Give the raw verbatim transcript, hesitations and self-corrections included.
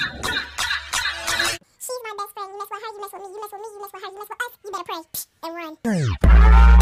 She's my best friend. You mess with her, you mess with me. You mess with me, you mess with her, you mess with us. You better pray and run.